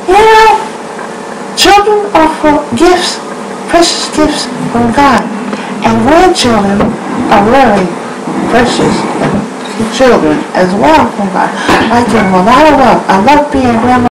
You know, children are for gifts, precious gifts from God. And grandchildren are really precious children as well from God. I give them a lot of love. I love being a grandma.